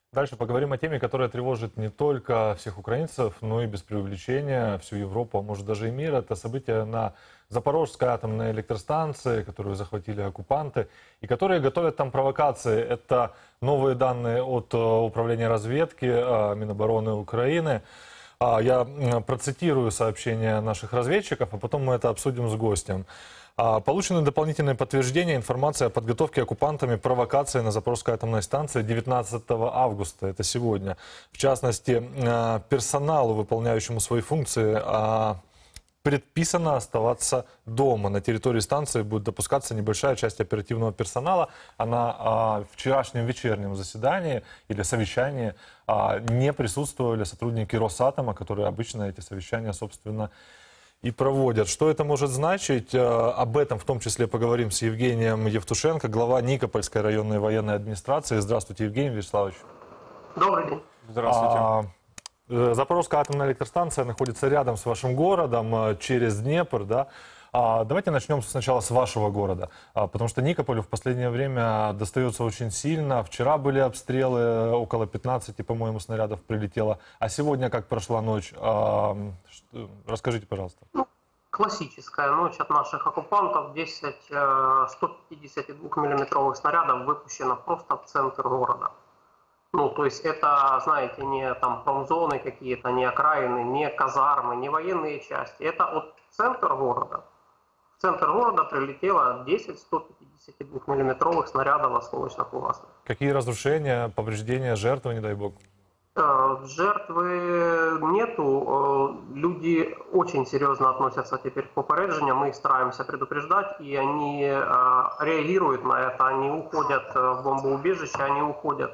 Дальше поговорим о теме, которая тревожит не только всех украинцев, но и без преувеличения всю Европу, а может даже и мир. Это события на Запорожской атомной электростанции, которую захватили оккупанты, и которые готовят там провокации. Это новые данные от Управления разведки Минобороны Украины. Я процитирую сообщения наших разведчиков, а потом мы это обсудим с гостем. Получены дополнительные подтверждения информации о подготовке оккупантами провокации на Запорожской атомной станции 19 августа, это сегодня. В частности, персоналу, выполняющему свои функции, предписано оставаться дома. На территории станции будет допускаться небольшая часть оперативного персонала. А на вчерашнем вечернем заседании или совещании не присутствовали сотрудники Росатома, которые обычно эти совещания, собственно, и проводят. Что это может значить? Об этом в том числе поговорим с Евгением Евтушенко, глава Никопольской районной военной администрации. Здравствуйте, Евгений Вячеславович. Добрый день. Здравствуйте. Запорожская атомная электростанция находится рядом с вашим городом, через Днепр, да? Давайте начнем сначала с вашего города, потому что Никополю в последнее время достается очень сильно. Вчера были обстрелы, около 15, по-моему, снарядов прилетело. А сегодня как прошла ночь? Расскажите, пожалуйста. Классическая ночь от наших оккупантов. 10 152-миллиметровых снарядов выпущено просто в центр города. То есть это, знаете, не там промзоны какие-то, не окраины, не казармы, не военные части. Это от центра города. В центр города прилетело 10 152-миллиметровых снарядов осколочно-фугасных. Какие разрушения, повреждения, жертвы, не дай бог? Жертвы нету. Люди очень серьезно относятся теперь к попереджениям. Мы их стараемся предупреждать, и они реагируют на это. Они уходят в бомбоубежище, они уходят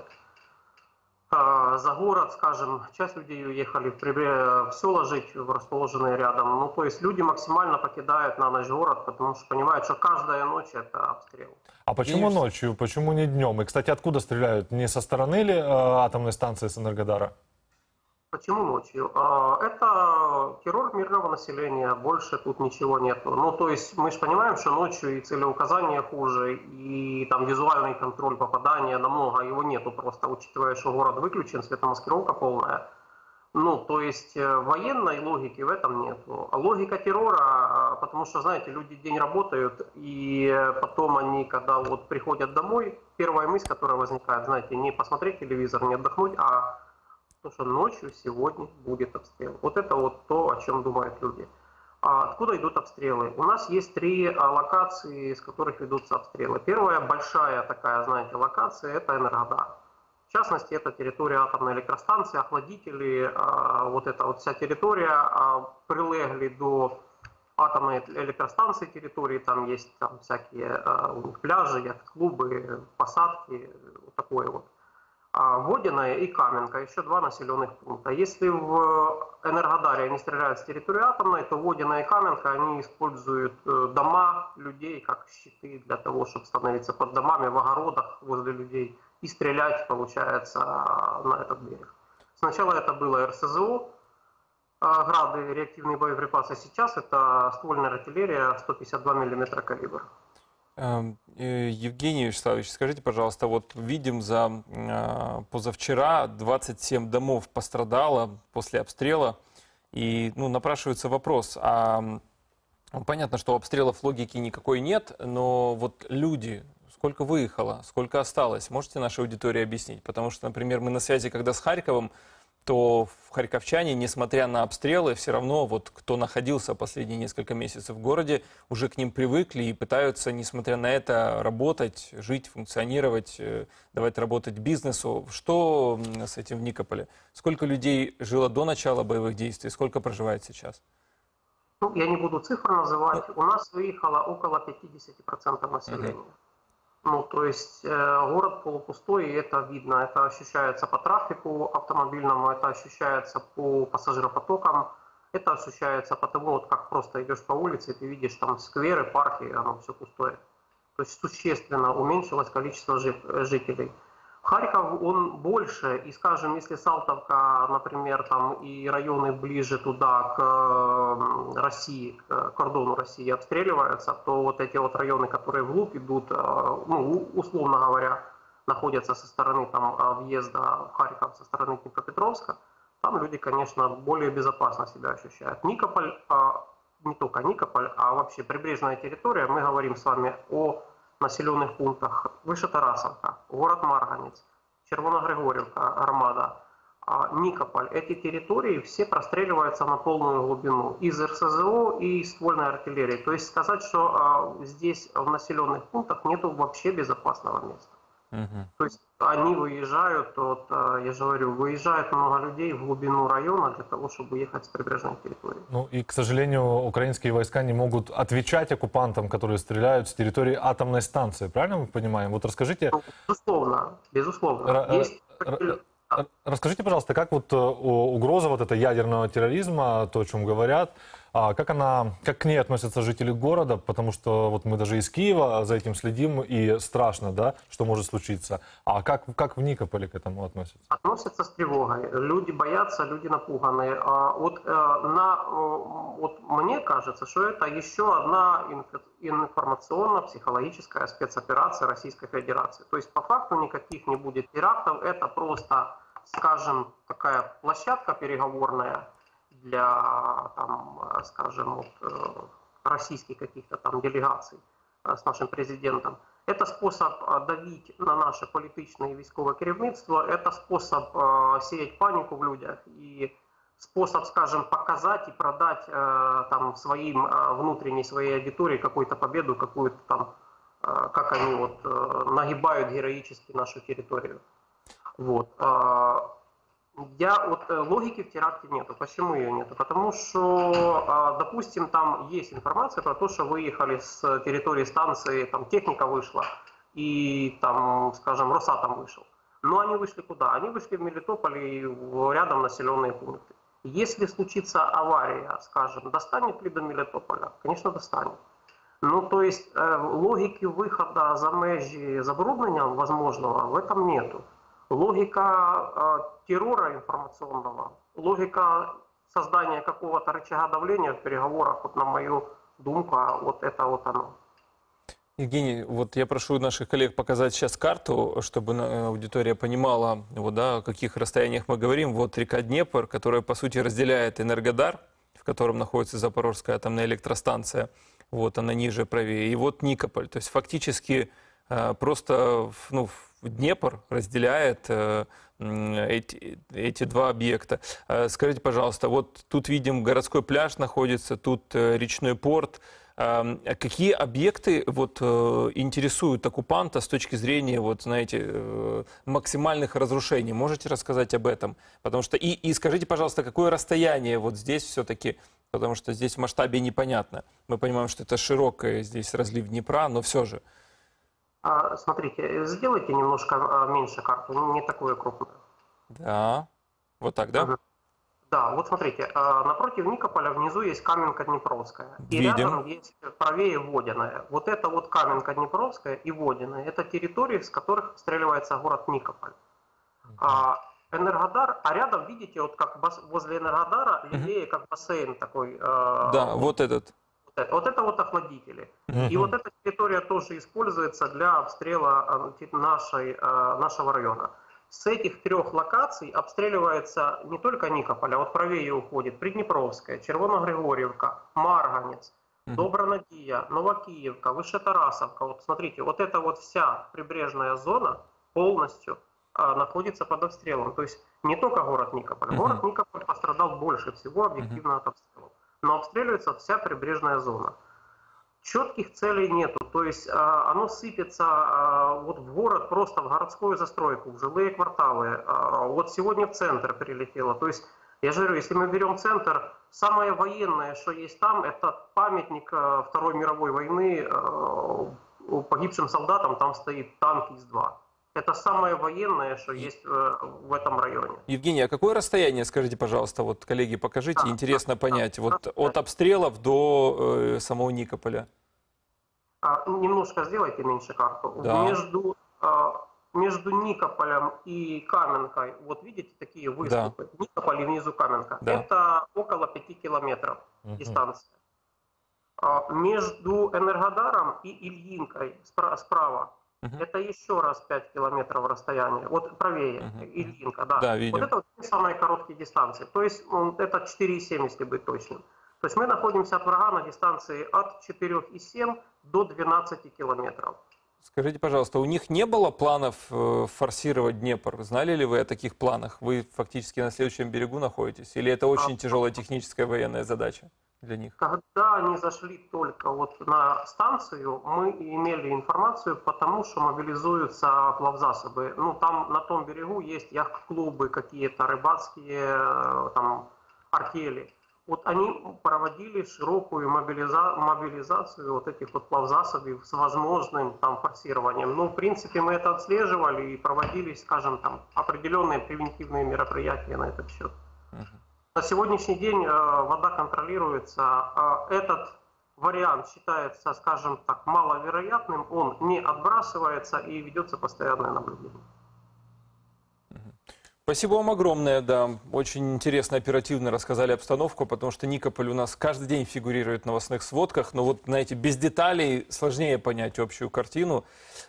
за город, скажем. Часть людей уехали в села жить, расположенные рядом. То есть люди максимально покидают на ночь город, потому что понимают, что каждая ночь это обстрел. А почему ночью, почему не днем? И, кстати, откуда стреляют? Не со стороны ли атомной станции с Энергодара? Почему ночью? Это террор мирного населения, больше тут ничего нету. То есть мы же понимаем, что ночью и целеуказание хуже, и там визуальный контроль попадания намного, его нету просто, учитывая, что город выключен, светомаскировка полная. То есть военной логики в этом нету. А логика террора, потому что, знаете, люди день работают, и потом они, когда вот приходят домой, первая мысль, которая возникает, знаете, не посмотреть телевизор, не отдохнуть, а то, что ночью сегодня будет обстрел. Вот это вот то, о чем думают люди. А откуда идут обстрелы? У нас есть 3 локации, с которых ведутся обстрелы. Первая большая такая, знаете, локация – это Энергодар. В частности, это территория атомной электростанции, охладители, вот эта вот вся территория прилегли до атомной электростанции территории, там есть всякие у них пляжи, яхт-клубы, посадки, вот такое вот. Водяная и Каменка, еще 2 населенных пункта. Если в Энергодаре они стреляют с территории атомной, то Водяная и Каменка, они используют дома людей как щиты для того, чтобы становиться под домами, в огородах возле людей и стрелять, получается, на этот берег. Сначала это было РСЗО, грады, реактивные боеприпасы. Сейчас это ствольная артиллерия 152 мм калибра. Евгений Вячеславович, скажите, пожалуйста, вот видим позавчера 27 домов пострадало после обстрела, и напрашивается вопрос, понятно, что обстрелов логики никакой нет, но вот люди, сколько выехало, сколько осталось, можете нашей аудитории объяснить? Потому что, например, мы на связи, когда с Харьковом, то харьковчане, несмотря на обстрелы, все равно, вот кто находился последние несколько месяцев в городе, уже к ним привыкли и пытаются, несмотря на это, работать, жить, функционировать, давать работать бизнесу. Что с этим в Никополе? Сколько людей жило до начала боевых действий, сколько проживает сейчас? Я не буду цифр называть. У нас выехало около 50% населения. То есть город полупустой, и это видно, это ощущается по трафику автомобильному, это ощущается по пассажиропотокам, это ощущается потому, вот как просто идешь по улице, и ты видишь там скверы, парки, оно все пустое. То есть существенно уменьшилось количество жителей. Харьков, он больше, и, скажем, если Салтовка, например, там и районы ближе туда, к России, к кордону России обстреливаются, то вот эти вот районы, которые вглубь идут, условно говоря, находятся со стороны там, въезда в Харьков, со стороны Днепропетровска, там люди, конечно, более безопасно себя ощущают. Никополь, не только Никополь, а вообще прибрежная территория, мы говорим с вами о населенных пунктах выше Тарасовка, город Марганец, Червоногригорьевка, Армада, Никополь. Эти территории все простреливаются на полную глубину из РСЗО и ствольной артиллерии. То есть сказать, что здесь в населенных пунктах нету вообще безопасного места. То есть они выезжают, вот, я же говорю, выезжает много людей в глубину района для того, чтобы ехать с прибрежной территории. Ну и, к сожалению, украинские войска не могут отвечать оккупантам, которые стреляют с территории атомной станции. Правильно мы понимаем? Вот расскажите... Ну, безусловно, безусловно. Есть... Расскажите, пожалуйста, как вот угроза вот этого ядерного терроризма, то, о чем говорят, как к ней относятся жители города, потому что вот мы даже из Киева за этим следим, и страшно, да, что может случиться. А как в Никополе к этому относятся? Относятся с тревогой. Люди боятся, люди напуганы. Вот мне кажется, что это еще одна информационно-психологическая спецоперация Российской Федерации. То есть по факту никаких не будет терактов, это просто, скажем, такая площадка переговорная для, там, скажем, вот, российских каких-то там делегаций с нашим президентом. Это способ давить на наше політичне і військове керівництво, это способ сеять панику в людях и способ, скажем, показать и продать там своим внутренней своей аудитории какую-то победу, какую-то там, как они вот нагибают героически нашу территорию. Вот. Логики в теракте нету. Почему ее нету? Потому что, допустим, там есть информация про то, что выехали с территории станции, там техника вышла, и там, скажем, Росатом вышел. Но они вышли куда? Они вышли в Мелитополь и рядом населенные пункты. Если случится авария, скажем, достанет ли до Мелитополя? Конечно, достанет. Ну, то есть логики выхода за межи забруднения возможного в этом нету. Логика террора информационного, логика создания какого-то рычага давления в переговорах, вот на мою думку, вот это вот оно. Евгений, вот я прошу наших коллег показать сейчас карту, чтобы аудитория понимала, вот, да, о каких расстояниях мы говорим. Вот река Днепр, которая, по сути, разделяет Энергодар, в котором находится Запорожская атомная электростанция, вот она ниже, правее, и вот Никополь. То есть фактически просто, ну, Днепр разделяет эти два объекта. Скажите, пожалуйста, вот тут видим городской пляж находится, тут речной порт. Какие объекты вот интересуют оккупанта с точки зрения, вот, знаете, максимальных разрушений? Можете рассказать об этом? Потому что и скажите, пожалуйста, какое расстояние вот здесь все-таки, потому что здесь в масштабе непонятно. Мы понимаем, что это широкое здесь разлив Днепра, но все же. Смотрите, сделайте немножко меньше карту, не такую крупную. Да, вот так, да? Да, вот смотрите, напротив Никополя внизу есть Каменка Днепровская. И видим. рядом есть правее Водяная. Вот это вот Каменка Днепровская и Водяная. Это территории, с которых обстреливается город Никополь. Энергодар, а рядом, видите, вот как возле Энергодара левее, как бассейн такой. Да, вот этот. Вот это вот охладители. И вот эта территория тоже используется для обстрела нашего района. С этих трех локаций обстреливается не только Никополь, а вот правее уходит Приднепровская, Червоногригорьевка, Марганец, Добронадия, Новокиевка, Вышетарасовка. Вот смотрите, вот эта вот вся прибрежная зона полностью находится под обстрелом. То есть не только город Никополь. Город Никополь пострадал больше всего объективно от обстрелов. Но обстреливается вся прибрежная зона. Четких целей нету, то есть оно сыпется вот в город, просто в городскую застройку, в жилые кварталы. Вот сегодня в центр прилетело. То есть, я же говорю, если мы берем центр, самое военное, что есть там, это памятник Второй мировой войны погибшим солдатам, там стоит танк ИС-2. Это самое военное, что есть в этом районе. Евгений, а какое расстояние, скажите, пожалуйста, вот, коллеги, покажите, интересно понять, вот от обстрелов до самого Никополя? Немножко сделайте меньше карту. Да. Между Никополем и Каменкой, вот видите такие выступы, да. Никополь и внизу Каменка, да. Это около 5 километров дистанция. Между Энергодаром и Ильинкой справа, Это еще раз 5 километров расстояния. Вот правее, Ильинка, да. Да, видим. Вот это вот самые короткие дистанции. То есть это 4,7, если быть точным. То есть мы находимся от врага на дистанции от 4,7 до 12 километров. Скажите, пожалуйста, у них не было планов форсировать Днепр? Знали ли вы о таких планах? Вы фактически на следующем берегу находитесь? Или это очень тяжелая техническая военная задача для них? Когда они зашли только вот на станцию, мы имели информацию, потому что мобилизуются плавзасобы. Ну, там на том берегу есть яхт-клубы, какие-то рыбацкие, там, артели. Вот они проводили широкую мобилизацию вот этих вот плавзасобов с возможным там форсированием. Ну, в принципе, мы это отслеживали и проводили, скажем, там определенные превентивные мероприятия на этот счет. На сегодняшний день вода контролируется. Этот вариант считается, скажем так, маловероятным, он не отбрасывается и ведется постоянное наблюдение. Спасибо вам огромное, да. Очень интересно, оперативно рассказали обстановку, потому что Никополь у нас каждый день фигурирует в новостных сводках, но вот, знаете, без деталей сложнее понять общую картину.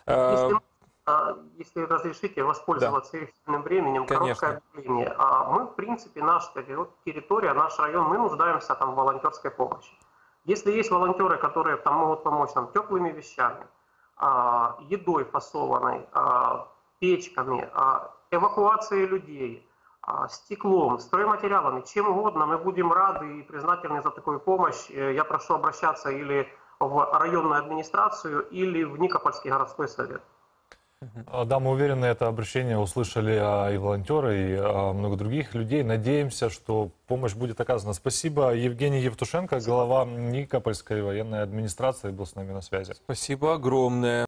Если разрешите воспользоваться эфирным временем, короткое объявление. Мы, в принципе, наша территория, наш район, мы нуждаемся там в волонтерской помощи. Если есть волонтеры, которые там могут помочь нам теплыми вещами, едой фасованной, печками, эвакуацией людей, стеклом, стройматериалами, чем угодно, мы будем рады и признательны за такую помощь. Я прошу обращаться или в районную администрацию, или в Никопольский городской совет. Да, мы уверены, это обращение услышали и волонтеры, и много других людей. Надеемся, что помощь будет оказана. Спасибо. Евгений Евтушенко, глава Никопольской военной администрации, был с нами на связи. Спасибо огромное.